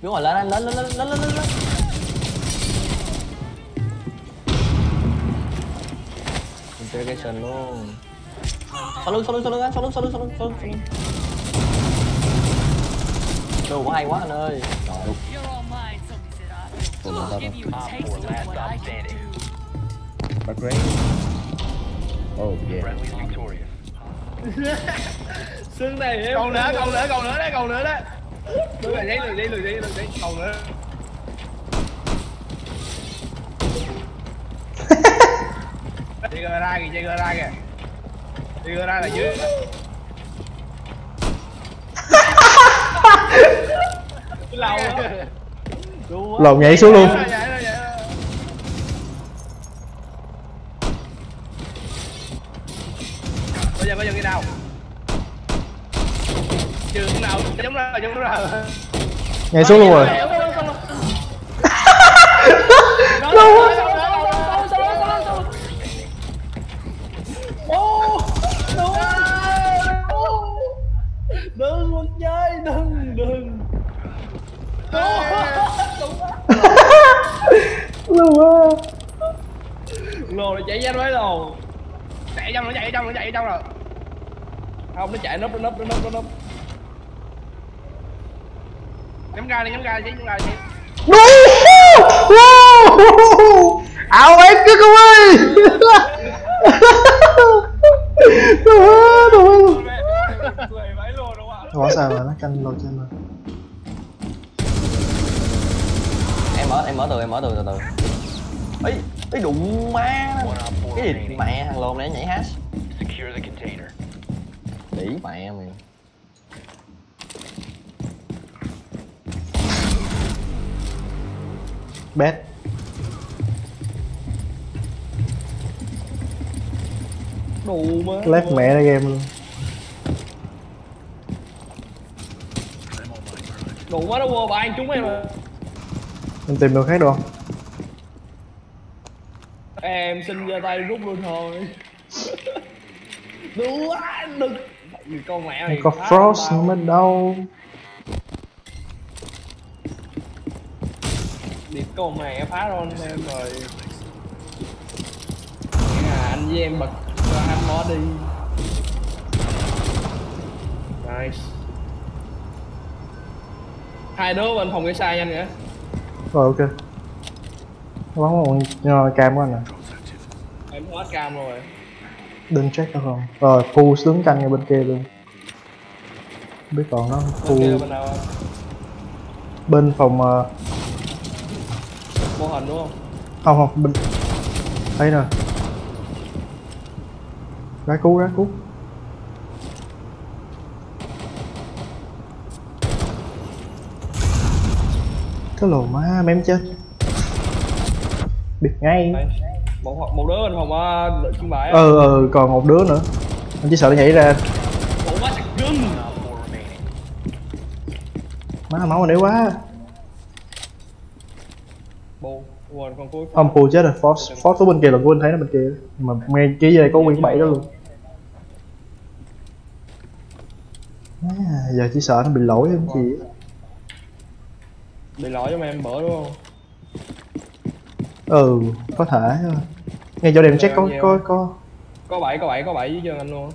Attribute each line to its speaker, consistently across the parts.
Speaker 1: Đúng rồi, lên lên lên lên lên lên lên. Interrogation luôn. Sau lưng anh, sau lưng. Đồ hay quá anh ơi.
Speaker 2: But great. Oh yeah.
Speaker 3: Xương này em. Còn nữa đấy. Lùi đi. Còn nữa. Đi ra kìa. Đi ra là dưới.
Speaker 2: Lộn nhảy xuống luôn.
Speaker 3: Bây giờ cái nào? Trường nào giống ra.
Speaker 2: Nhảy xuống luôn rồi.
Speaker 3: Đừng một chơi, đừng. Lồ nó chạy ra mấy lồ. Chạy trong rồi. Không, nó chạy núp. Nhắm ra đi chứ.
Speaker 2: Ảo em cứ không ơi. Hóa sao mà nó canh lột trên mà.
Speaker 1: Em mở từ từ. Ấy đụng má. Cái gì mẹ thằng lồn này nhảy hash. Đĩ mẹ mày.
Speaker 2: Bét.
Speaker 3: Đủ má.
Speaker 2: Left mẹ ra game luôn.
Speaker 3: Đủ má, nó vô bạn chúng em rồi.
Speaker 2: Em tìm được khác được không?
Speaker 3: Em xin giơ tay rút luôn thôi. Đủ quá, đừng. Con mẹ này
Speaker 2: Có Frost mới đâu.
Speaker 3: Điệp con mẹ phá ron em rồi. Anh với em bật cho anh bỏ đi. Nice. Hai đứa bên phòng cái sai nhanh kìa.
Speaker 2: Rồi ok. Nó bắn một cam của anh nè.
Speaker 3: Em hết cam rồi.
Speaker 2: Đừng check được không? Rồi Phu đứng canh ngay bên kia luôn. Không biết còn nó Phu bên phòng
Speaker 3: mô hình đúng không?
Speaker 2: Không bên thấy nè. Gái cứu. Cái lồ má mém chết. Biết ngay.
Speaker 3: Một đứa bên phòng trưng bày.
Speaker 2: Còn một đứa nữa. Anh chỉ sợ nó nhảy ra.
Speaker 3: Ủa má sạc cưng.
Speaker 2: Má máu này quá.
Speaker 3: Bù, quên con cuối.
Speaker 2: Ông Phu chết rồi, Force số bên kia là của anh thấy nó bên kia. Nhưng mà ngay kia dưới đây có nguyên 7 đó luôn. Giờ chỉ sợ nó bị lỗi em chị.
Speaker 3: Bị lỗi cho em bữa đúng không?
Speaker 2: Có thể. Ngay chỗ đêm check có
Speaker 3: 7 dưới chân anh luôn.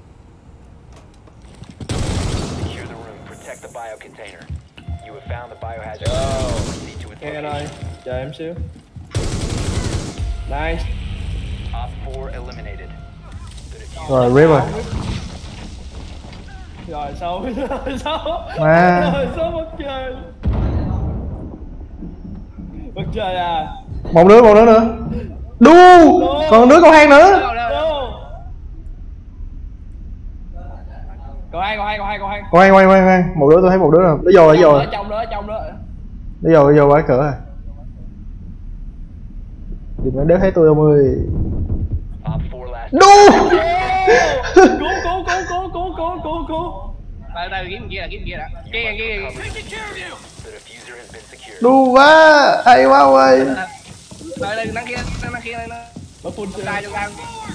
Speaker 3: Nghe anh ơi, chờ em xíu. Nice.
Speaker 2: Rồi rip rồi.
Speaker 3: Rồi sao?
Speaker 2: Má.
Speaker 3: Rồi sao bất chơi à?
Speaker 2: Một đứa nữa. Đu. Còn đứa con hang nữa.
Speaker 3: Còn hai.
Speaker 2: Khoan. Một đứa tôi thấy một đứa rồi. Nó vô rồi.
Speaker 3: Trong đó.
Speaker 2: Nó vô bãi cửa rồi. Đừng có đéo thấy tôi ông ơi. Đu.
Speaker 3: Cứu. Đây kiếm kia đã. Kia.
Speaker 2: Đu quá, hay quá ông ơi.
Speaker 3: Đây năng kia đây nó. Nó full tay cho ăn.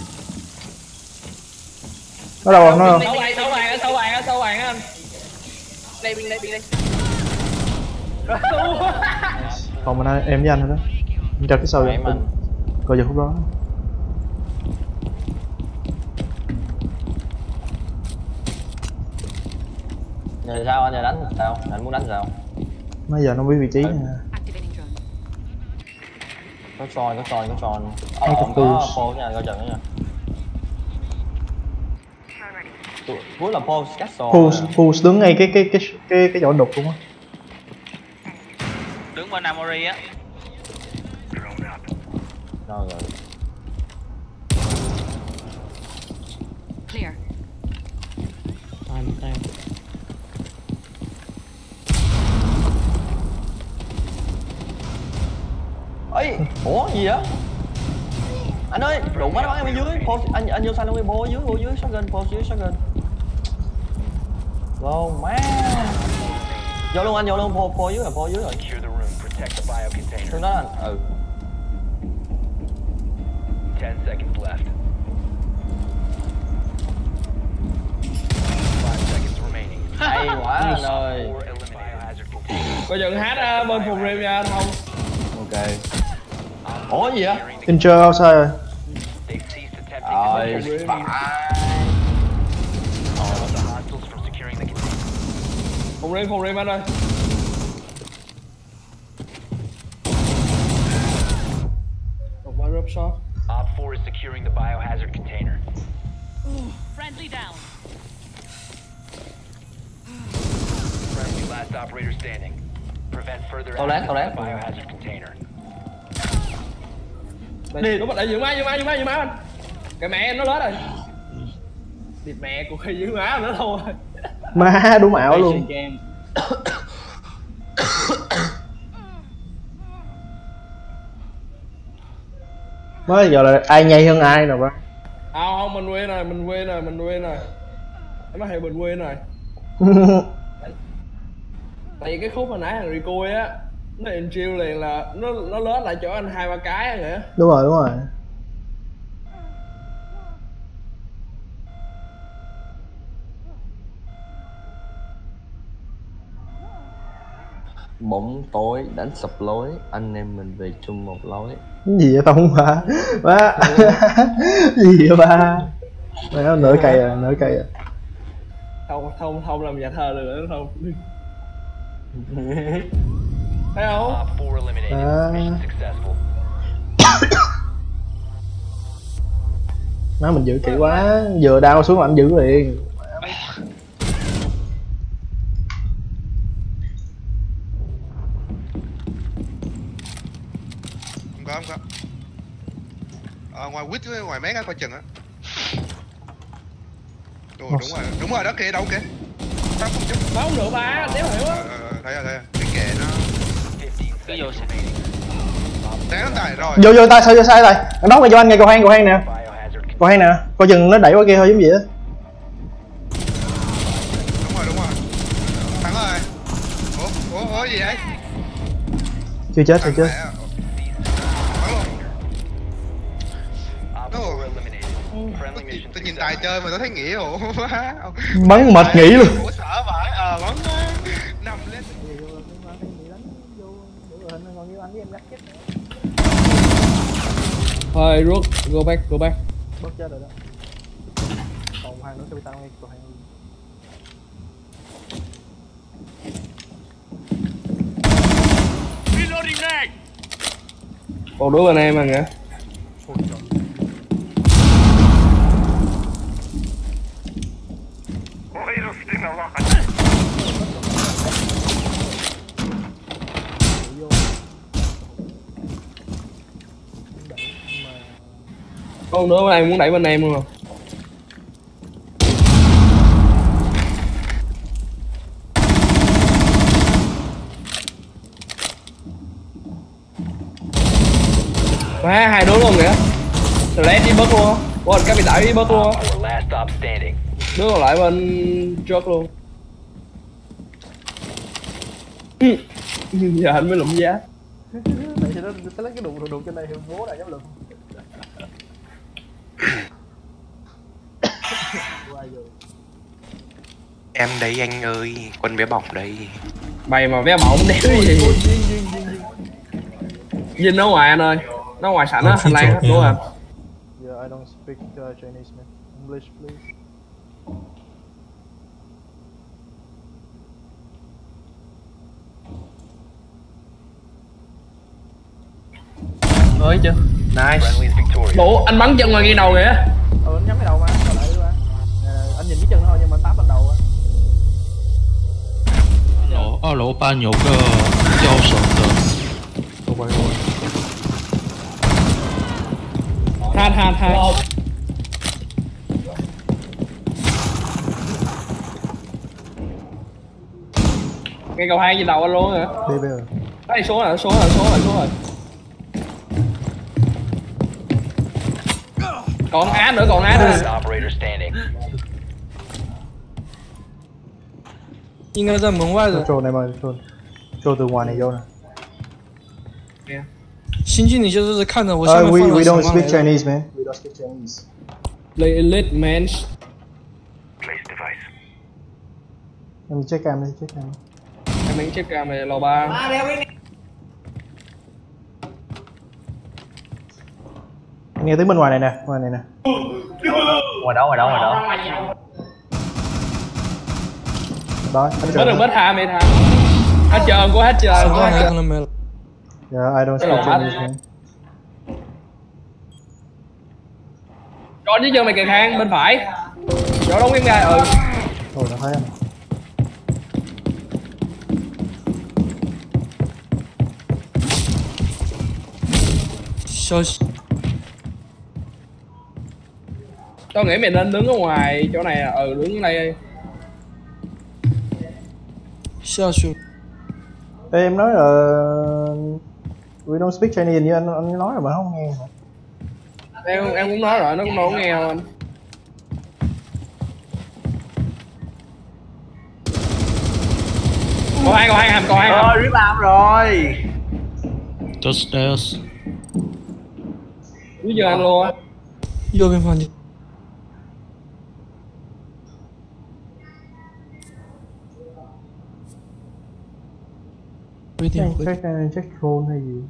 Speaker 2: Nó đâu rồi, nó đâu?
Speaker 3: Sâu vàng anh. Đây.
Speaker 2: Còn mình ơi, em với anh rồi đó. Em cho cái sau
Speaker 1: Em anh.
Speaker 2: coi giờ khúc đó.
Speaker 1: Giờ sao anh, giờ đánh sao? Anh muốn đánh sao?
Speaker 2: Bây giờ nó biết vị trí nè.
Speaker 4: Activating drone.
Speaker 1: Có son.
Speaker 2: Hay có
Speaker 1: Có
Speaker 2: pulse.
Speaker 1: Paul nha, coi chừng đó nha. Cuối là Paul Castle.
Speaker 2: Pulse đứng ngay cái chỗ đục luôn á.
Speaker 5: Đứng bên Amory á.
Speaker 1: Rồi.
Speaker 4: Clear.
Speaker 1: Ấy, ủa gì vậy? Anh ơi, đụng quá nó bắn em ở dưới. Paul, anh vô xanh luôn, vô dưới shotgun, Paul dưới shotgun. Ngon má. Vô luôn anh, vô luôn, Paul dưới rồi. Thương đó anh. Ừ.
Speaker 6: 10 seconds left. 5 seconds remaining.
Speaker 1: Hay quá anh ơi.
Speaker 6: Or eliminate biohazard container.
Speaker 3: Coi chừng hát bên phòng rem nha anh không.
Speaker 1: Ok. Ủa gì vậy?
Speaker 2: Injure outside rồi.
Speaker 6: They've ceased attempting to
Speaker 1: Rồi,
Speaker 6: defuse
Speaker 1: phải.
Speaker 6: the hostiles from securing the container.
Speaker 3: Phòng rem anh ơi. Một quả drop shot.
Speaker 6: Op 4 is securing the biohazard container.
Speaker 4: Friendly down.
Speaker 6: Friendly last operator standing. Prevent further
Speaker 1: Tao
Speaker 6: access to
Speaker 1: lát.
Speaker 6: the biohazard container.
Speaker 3: Đi, đúng rồi, để giữ má anh. Cái mẹ em nó lớn rồi. Địt mẹ của khi giữ má nữa thôi.
Speaker 2: Má đúng ảo luôn. Mới giờ là ai nhây hơn ai rồi ba.
Speaker 3: Không, mình win rồi. Em nói thiệt mình win rồi. Tại vì cái khúc hồi nãy thằng Rico á, nó chill liền là nó lớn lại chỗ anh 2-3 cái á nghĩa.
Speaker 2: Đúng rồi.
Speaker 1: Bỗng tối đánh sập lối, anh em mình về chung một lối.
Speaker 2: Cái gì vậy Tông ba? Ba. Gì vậy ba? Má nửa cây à.
Speaker 3: Không làm nhà thờ được nữa không. Thấy không?
Speaker 6: Op 4 eliminated. Mission successful.
Speaker 2: Má mình giữ kỹ quá, vừa đao xuống là anh giữ liền.
Speaker 7: Không có. Ngoài quýt với ngoài mé á coi chừng á. Đúng rồi đó kia đâu kìa.
Speaker 3: Báo không được ba, đéo hiểu á.
Speaker 7: Thấy rồi. Cái kệ nó.
Speaker 6: 15
Speaker 5: Cái vô
Speaker 6: seconds remaining.
Speaker 7: Té nó tài rồi.
Speaker 2: Vô tay sao vô sai tay. Anh đón ngay cho anh ngay cầu hang nè.
Speaker 6: Biohazard
Speaker 2: Cầu hang nè. Coi chừng nó đẩy qua kia thôi giống vậy á.
Speaker 7: Đúng rồi. Thắng rồi. Ủa gì vậy?
Speaker 2: Chưa chết.
Speaker 7: Thắng mẹ. Bắn luôn.
Speaker 6: Op 4 eliminated. Friendly mission
Speaker 7: Tôi nhìn
Speaker 6: success.
Speaker 7: tài chơi mà tôi thấy nghĩa ủa.
Speaker 2: Bắn mệt nghỉ luôn.
Speaker 7: Ủa sợ vãi. Bắn nằm lên.
Speaker 3: Thôi rút, go back.
Speaker 2: Bớt chết rồi đó. Còn hàng nữa tôi tao ngay cầu hang.
Speaker 3: Còn đứa bên em à nghĩa. Con đứa bên em muốn đẩy bên em luôn không? Má hai đứa luôn kìa. Rồi lét đi bớt luôn á. Quên cái bị đẩy đi bớt luôn á.
Speaker 6: Op 4 last stop standing.
Speaker 3: Đứa còn lại bên truck luôn. Giờ anh mới lụm giá.
Speaker 2: Tại sao nó lấy cái đụng trên đây thì bố đã dám lượm.
Speaker 8: Em đây anh ơi, con bé bỏng đây.
Speaker 3: Bày mà vé bỏng đéo gì. Dinh ở ngoài anh ơi. Nó ngoài sảnh á, hành lang á, đúng không?
Speaker 2: Yeah, I don't speak Chinese man. English please.
Speaker 3: Ơi chưa? Nice.
Speaker 6: Friendly is victorious.
Speaker 3: Bộ anh bắn chân ngoài ngay đầu kìa.
Speaker 2: Anh nhắm cái đầu mà, còn lại đi mà. Anh nhìn cái chân nó thôi nhưng mà anh táp lên đầu á.
Speaker 5: 二楼班有个要手的，
Speaker 3: Tha. Ngay cầu hai gì đầu anh luôn hả?
Speaker 2: Đi bây giờ.
Speaker 3: Đây số rồi. Còn á nữa.
Speaker 6: Last operator standing.
Speaker 8: 应该在门外的。
Speaker 2: Trôn này mà trôn từ ngoài này vô nè.
Speaker 8: 新经理就是看着我下面放
Speaker 2: We
Speaker 8: 了
Speaker 2: don't
Speaker 8: 什么
Speaker 2: speak
Speaker 8: 来着。
Speaker 2: Chinese man. We don't speak Chinese.
Speaker 3: Elite man.
Speaker 6: Place device.
Speaker 2: Em check cam đi, check cam.
Speaker 3: Em đánh chiếc cam này lò 3.
Speaker 2: Nghe tiếng bên ngoài này nè, ngoài này nè.
Speaker 1: Ngoài đó.
Speaker 2: Đó, hết
Speaker 3: Bớt
Speaker 2: trơn.
Speaker 3: đừng bớt tha mày tha. Hết trơn của hết
Speaker 8: 手
Speaker 3: trơn.
Speaker 8: 上还可能没了。
Speaker 2: Yeah, I don't speak
Speaker 3: Cái lỗ
Speaker 2: Chinese man.
Speaker 3: Con dưới chân mày kìa Khang, bên phải. Chỗ đóng em gai,
Speaker 2: Ồ, nó thấy anh.
Speaker 3: Tao nghĩ mày nên đứng ở ngoài chỗ này, đứng ở đây.
Speaker 8: 下去。
Speaker 2: Ê, em nói là we don't speak Chinese như anh nói rồi mà không nghe hả?
Speaker 3: Em cũng nói rồi, nó cũng đâu có nghe đâu anh. Còn hai hầm.
Speaker 1: Rồi, rebound rồi.
Speaker 5: The stairs.
Speaker 3: Bây giờ anh luôn á.
Speaker 8: 右边房间。有一点回。
Speaker 2: Check roll hay gì?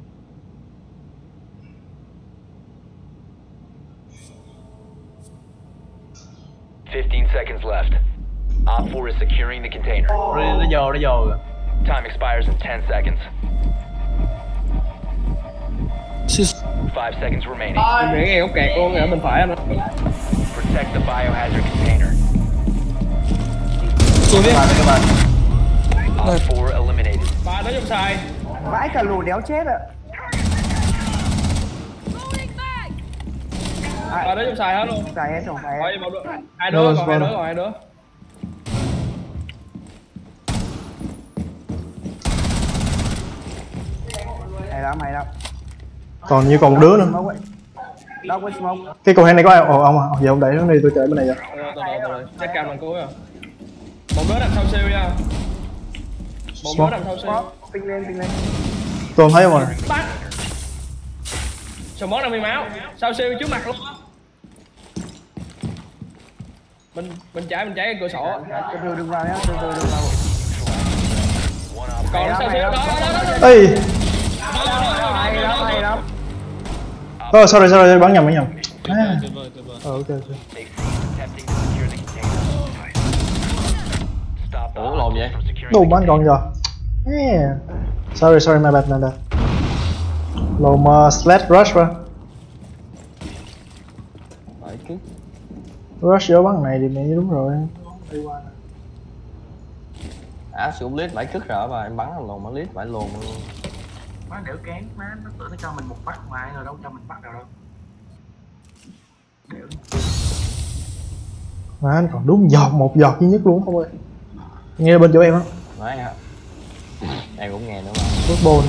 Speaker 6: Fifteen seconds left. Op 4 is securing the container.
Speaker 1: Nó vô rồi.
Speaker 6: Time expires in 10 seconds. 5 seconds remaining.
Speaker 3: Em nghĩ nghe góc kẹt luôn ở bên phải anh.
Speaker 6: Protect the biohazard container.
Speaker 8: 左边。
Speaker 6: Op 4 eliminated.
Speaker 3: Ba nó trong sai.
Speaker 9: Vãi cả lù đéo chết ạ.
Speaker 3: Ba nó trong sai hết luôn.
Speaker 9: Dài hết rồi, dài hết.
Speaker 3: Thôi một đứa. Hai đứa còn hai đứa.
Speaker 9: Hay lắm.
Speaker 2: Còn như còn một đứa nữa.
Speaker 9: Đâu có smoke.
Speaker 2: Cái cầu hang này có ai? Ồ, ông à, giờ ông đẩy nó đi, tôi chạy bên này vậy.
Speaker 3: Từ. Check cam lần cuối rồi. Một đứa nằm sau siêu nha. Một đứa nằm sau siêu.
Speaker 9: Ping lên.
Speaker 2: Tôi không thấy không à?
Speaker 3: Bắt. Smoke 50 máu. Sau siêu trước mặt luôn á. Bên trái cái cửa sổ.
Speaker 9: Từ từ đừng vào nhá, từ từ đừng vào.
Speaker 3: Còn sau siêu đó.
Speaker 2: Ê!
Speaker 9: Hay lắm.
Speaker 2: Sorry, bắn nhầm. À. Ok.
Speaker 6: Attempting to secure the container. Stop the
Speaker 1: Ủa lộn vậy?
Speaker 6: from securing
Speaker 2: Đồ
Speaker 6: the
Speaker 2: bắn còn giờ. Yeah. Sorry, my bad. Lồm slash rush ra.
Speaker 1: Phải cứ.
Speaker 2: Rush vô bắn này thì mẹ đúng rồi.
Speaker 1: Sử dụng lít phải cứt rồi mà em bắn lồn bắn lít phải lồn luôn.
Speaker 10: Má đểu kén, má nó tưởng nó cho mình một bắt mà ai ngờ đâu cho mình bắt nào đâu. Đểu.
Speaker 2: Mà anh còn đúng một giọt duy nhất luôn không ơi. Nghe bên chỗ em á.
Speaker 1: Nói hả? Em cũng nghe nữa mà.
Speaker 2: Football.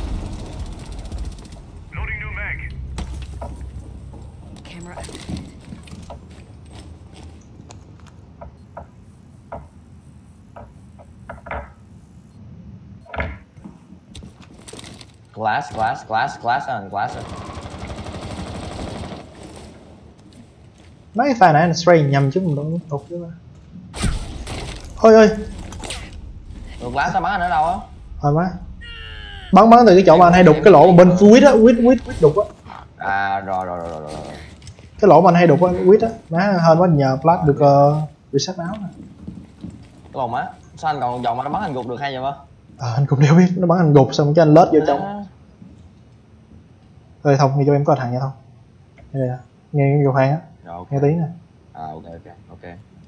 Speaker 4: Camera.
Speaker 1: Glass.
Speaker 2: Mấy cái pha nãy anh spray nhầm chứ mình đâu có tục chứ mà. Ôi ơi.
Speaker 1: Ngược lá sao bắn anh ở đâu á?
Speaker 2: Thôi má. Bắn từ cái chỗ mà anh hay đục cái lỗ mà bên quýt á, quýt đục á.
Speaker 1: À rồi.
Speaker 2: Cái lỗ mà anh hay đục á, quýt á. Má hơn quá nhờ flash được reset máu nè.
Speaker 1: Lòng má. Sao anh còn vòng mà nó bắn anh gục được hay vậy má?
Speaker 2: Anh cũng đéo biết, nó bắn anh gục xong cái anh lết vô trong. Thôi Thông, nghe cho em có thằng nha Thông. Đây nè, nghe cái vô khoang á.
Speaker 1: Rồi, okay.
Speaker 2: Nghe tí nè.
Speaker 1: À ok.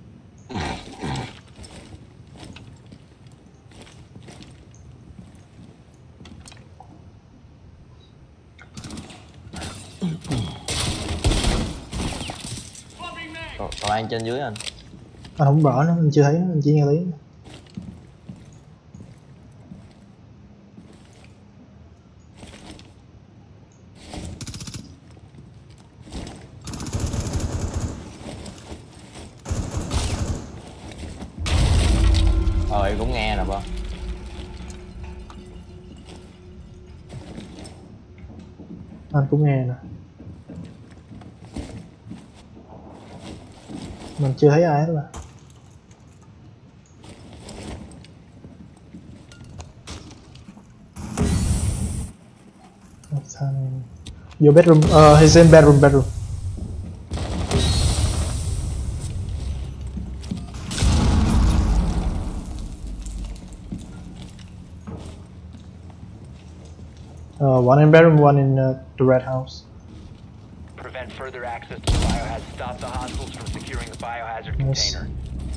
Speaker 1: Còn anh trên dưới anh
Speaker 2: Không rõ nữa, anh chưa thấy, anh chỉ nghe tí.
Speaker 1: em cũng nghe nè ba.
Speaker 2: Anh cũng nghe nè. Mình chưa thấy ai hết mà. Your bedroom, he's in bedroom. One in bedroom, one in the red house.
Speaker 6: Prevent further access to the biohazard. Stop the hostiles from securing the biohazard container.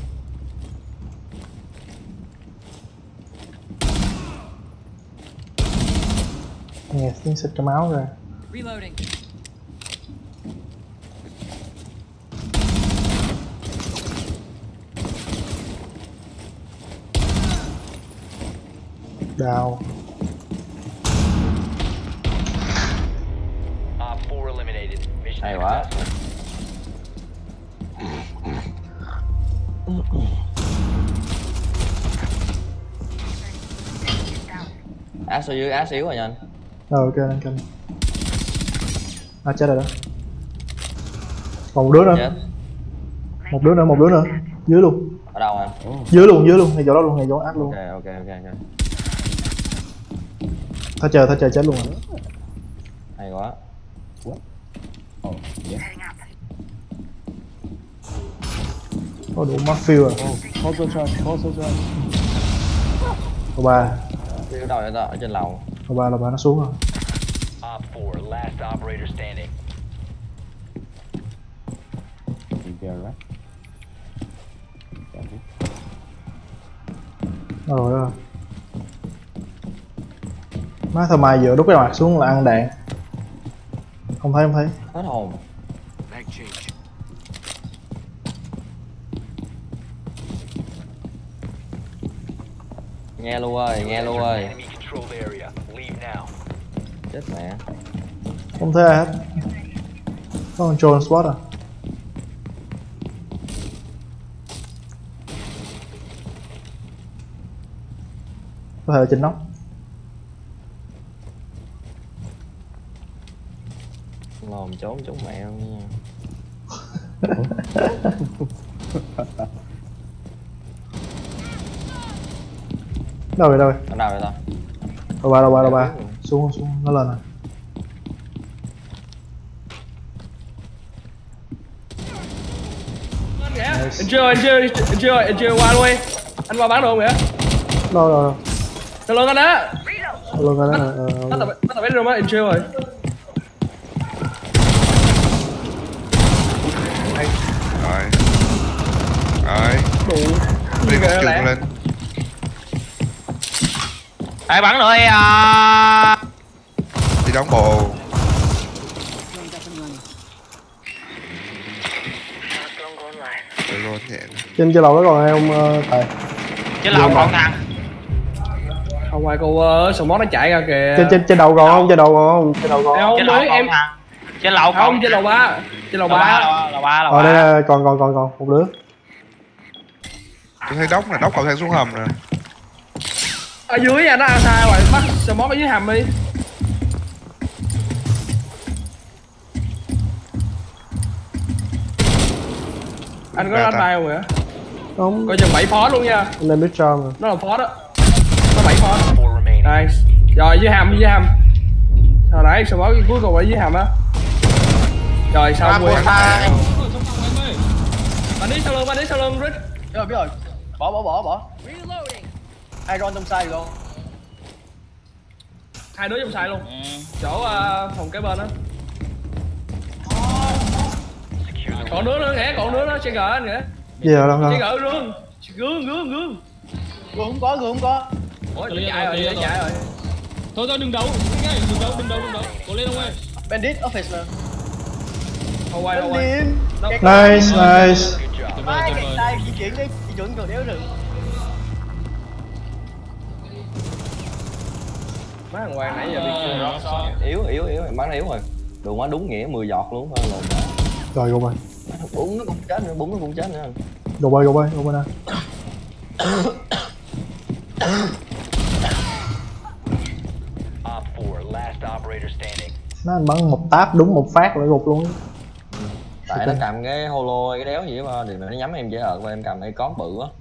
Speaker 2: Nghe tiếng xịt cái máu rồi.
Speaker 4: Reloading.
Speaker 2: Đào.
Speaker 6: Op 4 eliminated. Mission
Speaker 1: Hay quá. Ác số dưới, ác xíu rồi nha anh.
Speaker 2: Ok anh canh. À chết rồi đó. Còn một đứa nữa.
Speaker 1: Chết.
Speaker 2: Một đứa nữa. Dưới luôn.
Speaker 1: Ở đâu anh?
Speaker 2: Dưới luôn, ngay chỗ đó luôn, ngay chỗ ác luôn.
Speaker 1: Ok.
Speaker 2: Thôi chờ chết luôn rồi.
Speaker 1: Hay quá.
Speaker 2: Có đủ mafia rồi. Lầu 3.
Speaker 1: Ở đâu vậy ta? Ở trên lầu.
Speaker 2: Lầu 3 nó xuống rồi.
Speaker 6: Op 4, last operator standing.
Speaker 2: Rồi. Má thơ mai vừa đút cái mặt xuống là ăn đạn. Không thấy.
Speaker 1: Hết hồn. Nghe luôn ơi.
Speaker 6: Enemy controlled area. Leave now.
Speaker 1: Chết mẹ.
Speaker 2: Không thấy ai hết. Có con drone spot à? Có thể là trên nóc.
Speaker 1: Lòm trốn mẹ luôn nha.
Speaker 2: Đâu rồi?
Speaker 1: Ở đâu vậy ta?
Speaker 2: Lầu 3. Xuống nó lên rồi.
Speaker 3: Anh chưa qua luôn. Anh qua bắn được không vậy?
Speaker 2: Đâu.
Speaker 3: Tao lên anh á.
Speaker 2: Luôn rồi đó.
Speaker 3: Bắt tập bedroom á, anh chưa rồi.
Speaker 7: Rồi.
Speaker 3: Đủ.
Speaker 7: Đi một trường lên.
Speaker 5: Ai bắn nữa
Speaker 7: Đi đóng bộ. Luôn nhẹ.
Speaker 2: Trên lầu đó còn ai không Tài?
Speaker 5: Trên lầu còn thằng.
Speaker 3: Không ngoài cô Smart nó chạy ra kìa.
Speaker 2: Trên đầu còn không? Trên đầu còn
Speaker 5: Trên lầu còn thằng. Trên lầu
Speaker 3: không, trên lầu 3. Lầu 3.
Speaker 2: Ở đây còn một đứa.
Speaker 7: Tôi thấy đốc còn thang xuống hầm nè.
Speaker 3: Ở dưới nha, nó ăn xa rồi, bắt Smart ở dưới hầm đi. Anh có đánh tay không vậy?
Speaker 2: Không.
Speaker 3: Coi chừng 7 phó luôn nha.
Speaker 2: Anh lên biết cho mà.
Speaker 3: Nó là phó đó. 7 phone. Nice. Rồi dưới hầm. Hồi nãy sao báo cuối cùng ở dưới hầm á. Rồi xong rồi. Bạn đi sau lưng Rich.
Speaker 1: Biết rồi. Bỏ.
Speaker 4: Reloading.
Speaker 1: Iron trong sai được không?
Speaker 3: Hai đứa trong sai luôn. Chỗ phòng kế bên á. Còn đứa nữa nghĩa, chơi gỡ anh nghĩa.
Speaker 2: Gì rồi đâu
Speaker 3: Chơi gỡ gương.
Speaker 1: Gương không có.
Speaker 3: Ủa chạy rồi.
Speaker 8: Thôi đừng đấu. Đừng đấu. Cố lên ông ơi.
Speaker 1: Bandit office nè.
Speaker 3: Đâu quay.
Speaker 2: Nice.
Speaker 1: Ai cái di chuyển rồi đéo rừng.
Speaker 3: Má thằng Hoàng nãy giờ bị chưa.
Speaker 1: Yếu, bắn yếu rồi. Đừng quá đúng nghĩa 10 giọt luôn thôi lồn.
Speaker 2: Rồi go bay.
Speaker 1: Bún nó cũng chết nữa.
Speaker 2: Go bay nè.
Speaker 6: Op 4, last operator standing.
Speaker 2: Nó anh bắn một táp đúng một phát lại gục luôn.
Speaker 1: Tại nó cầm cái holo cái đéo gì mà nó nhắm em dễ ợt và em cầm cái con bự á.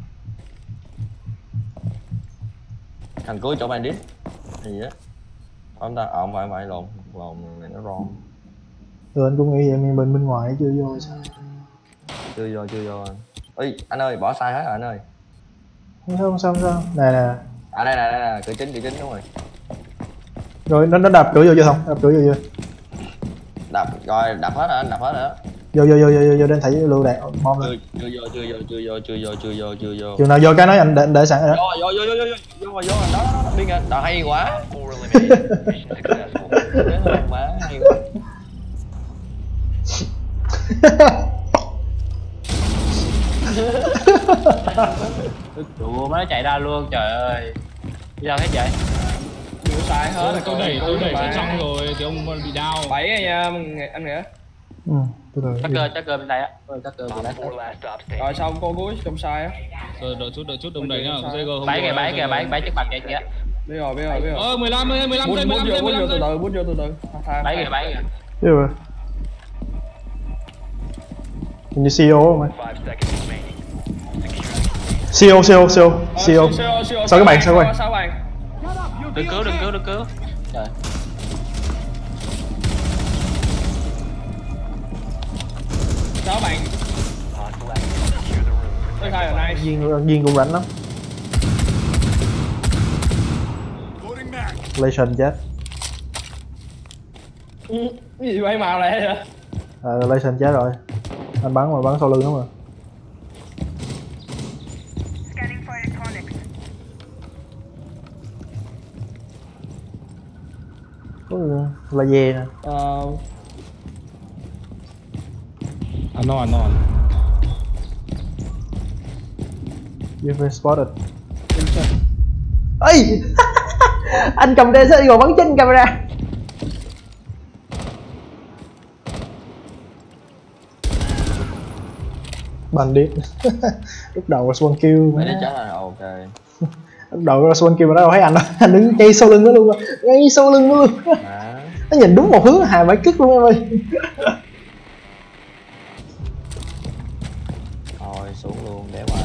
Speaker 1: Thằng cuối chỗ bandit gì á. Không ta, không phải lồn này nó ron.
Speaker 2: Anh cũng nghĩ vậy nhưng bên ngoài chưa vô sao?
Speaker 1: Chưa vô. Ê, anh ơi, bỏ sai hết rồi anh ơi.
Speaker 2: Không sao. Nè.
Speaker 1: À đây, cửa chính đúng rồi.
Speaker 2: Rồi nó đạp cửa vô chưa không? Đạp cửa vô chưa?
Speaker 1: Đập hết rồi anh, đập hết rồi đó.
Speaker 2: Vô đến thấy lưu đạn bom lên.
Speaker 1: Chưa vô.
Speaker 2: Chừng nào vô cái nói anh để sẵn rồi đó.
Speaker 1: Vô anh đó biên anh, đó hay quá. Mission successful. Má hay quá.
Speaker 9: Đùa nó chạy ra luôn, trời ơi. Đi đâu hết vậy?
Speaker 3: Nhiều sai hết rồi.
Speaker 8: Tôi đẩy xong rồi thì ông bị đau.
Speaker 3: 7 nha anh nghĩa.
Speaker 2: Từ từ.
Speaker 9: Chắc cơ bên đây á. Chắc cơ bên đây.
Speaker 3: Rồi xong con cuối trong sai á.
Speaker 8: Rồi đợi chút đồng đẩy nhá.
Speaker 9: Bãi trước mặt kìa kìa.
Speaker 3: Biết rồi.
Speaker 8: 15 giây.
Speaker 3: Bút vô từ từ.
Speaker 9: Bãi kìa.
Speaker 2: Biết rồi. Hình như CEO không anh? CEO. Sao các bạn?
Speaker 9: Đừng cứu. Trời.
Speaker 3: Sao bạn? Tôi khai rồi nice.
Speaker 2: Viên cũng rảnh lắm. Legend chết.
Speaker 3: Cái gì bay màu này vậy?
Speaker 2: Legend chết rồi. Anh bắn sau lưng đúng rồi. Là về nè.
Speaker 8: Anon.
Speaker 2: You've been spotted. Ây! Anh cầm DSS rồi bắn trên camera. Bandit. Lúc đầu là spawn kill.
Speaker 1: Bandit chắc là ok.
Speaker 2: Lúc đầu là spawn kill mà đâu thấy anh đâu. Anh đứng ngay sau lưng nó luôn. Ngay sau lưng nó luôn. Nó nhìn đúng một hướng hai bãi cứt luôn em ơi.
Speaker 1: Thôi xuống luôn để mà.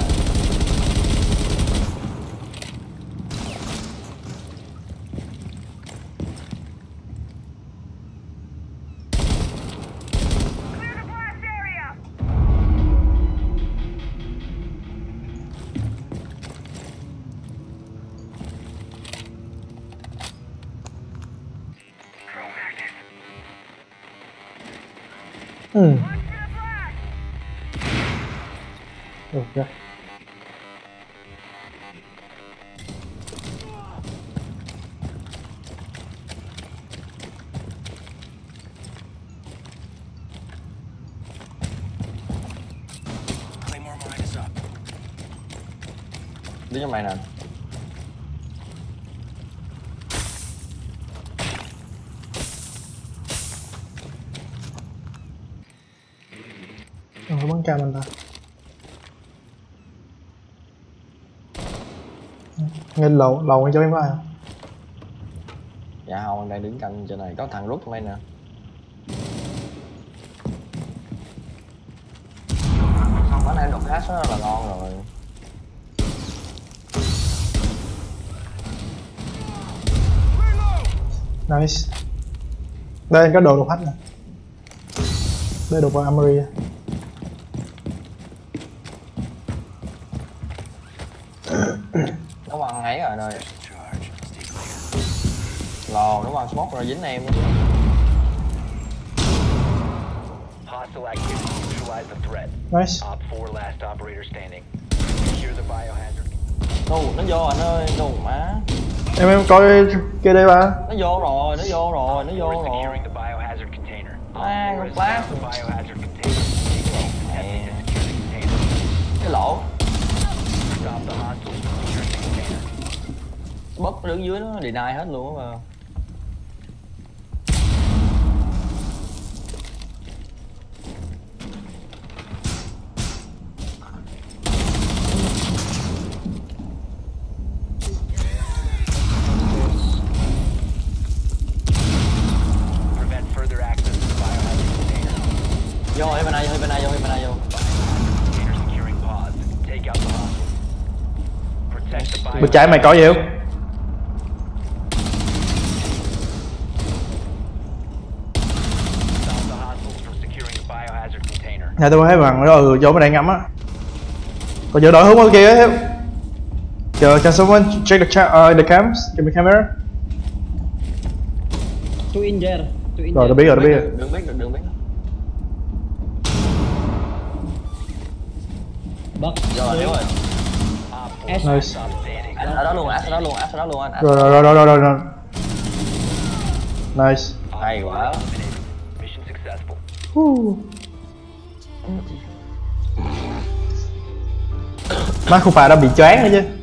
Speaker 2: Ok.
Speaker 1: Đứng trong này nè.
Speaker 2: Không bắn cam anh ta. Nghe lầu anh cho em có ai không?
Speaker 1: Dạ không, anh đang đứng canh trên này, có thằng rút trong đây nè. Bắn em đột hash đó là ngon rồi.
Speaker 2: Nice. Đây có đồ độc hách nè. Đây đồ vào armory.
Speaker 1: Nó quăng ấy rồi nơi lò, nó quăng smoke rồi dính em.
Speaker 6: Hostile activity. Neutralize the threat.
Speaker 2: Nice.
Speaker 6: Op 4 last operator standing. Secure the biohazard.
Speaker 1: Nó vô anh ơi, đùng má.
Speaker 2: Em coi kia đây ba.
Speaker 1: Nó vô rồi, nó vô rồi, nó vô
Speaker 6: Op 4
Speaker 1: rồi.
Speaker 6: securing the biohazard container. Op
Speaker 1: Ah,
Speaker 6: 4 has
Speaker 1: blast.
Speaker 6: found the biohazard container. Attempting to secure the container.
Speaker 1: Cái lỗ
Speaker 6: Stop the hostiles from securing the container.
Speaker 1: bớt đứng dưới nó deny hết luôn á mà.
Speaker 6: Prevent further access to the biohazard container.
Speaker 1: Vô em bên này, vô bên này, vô bên này, vô.
Speaker 6: Container securing pods. Take out the hostile. Protect the
Speaker 2: Bên trái mày có gì không?
Speaker 6: Stop the hostiles from securing the biohazard container.
Speaker 2: Nhà tôi thấy bằng nó vô bên đây ngắm á. Còn giờ đổi hướng bên kia á. Can someone check the cams? Give me camera.
Speaker 8: Two in there. Two in
Speaker 2: Rồi,
Speaker 8: there.
Speaker 2: tôi biết rồi, tôi biết rồi.
Speaker 1: Đừng biết, đừng biết.
Speaker 8: Buck.
Speaker 1: Rồi, hiểu rồi.
Speaker 8: S.
Speaker 2: Nice.
Speaker 6: Stop standing.
Speaker 1: Ở đó luôn, ở đó luôn, ở đó luôn anh.
Speaker 2: Rồi. Nice.
Speaker 1: Hay quá.
Speaker 6: Eliminated. Mission successful.
Speaker 2: Má không phải đã bị choáng nữa chứ.